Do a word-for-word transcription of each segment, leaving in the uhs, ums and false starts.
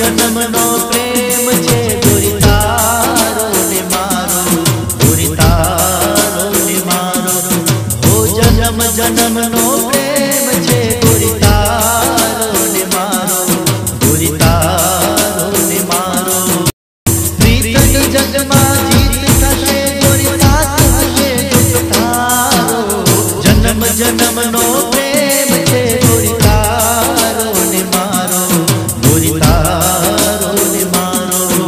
जन्म नो प्रेम छे गोरी तारो ने मारो, गोरी तारो ने मारो। हो जन्म जन्म नो प्रेम छे गोरी तारो ने मारो, गोरी तारो ने मारो। प्रीतनी जगमा जीत थशे गोरी साथ हशे दुख थारो। जन्म जन्म नो प्रेम छे गोरी तारो ने मारो, गोरी तारो ने मारो।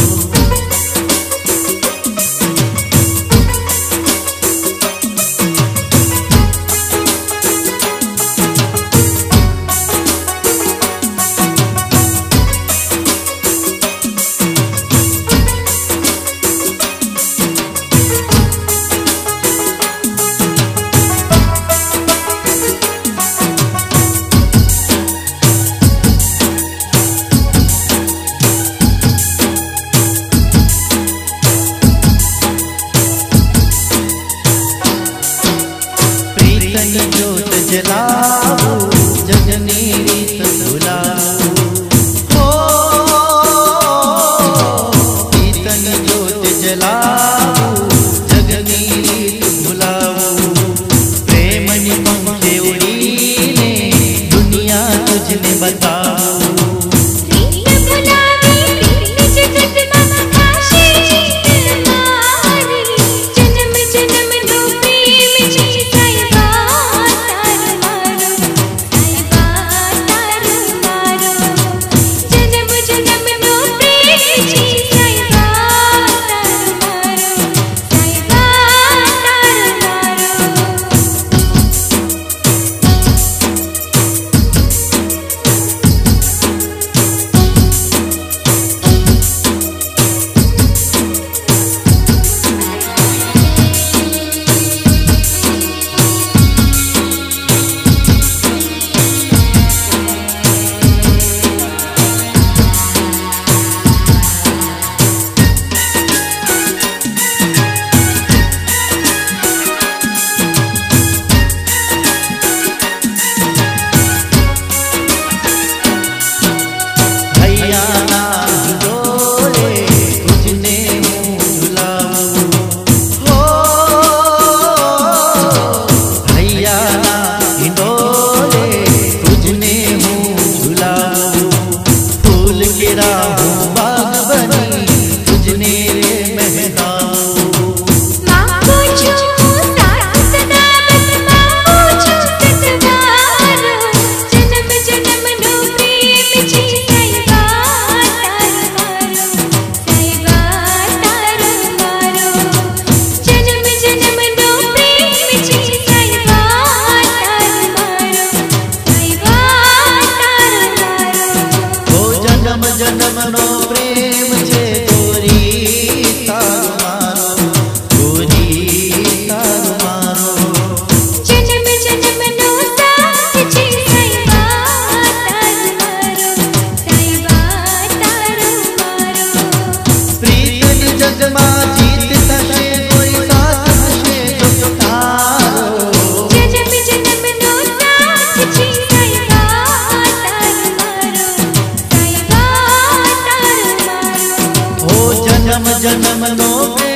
जोत जलाओ जगनी रीत भुलाओ। हो प्रीतन जोत जलाओ जगनी रीत भुलाओ। प्रेमनी पंखे उड़ीने दुनिया तुझने बताओ। जन्म नो प्रेम छे गोरी तारो मारो, गोरी तारो मारो। जन्म जन्म नो साथ छे साईबा तारो मारो, साईबा तारो मारो। प्रीतनी जगमा जीत थशे गोरी साथ हशे दुख थारो। जन्म जन्म नो साथ छे साईबा तारो मारो, साईबा जन्म जन्म नो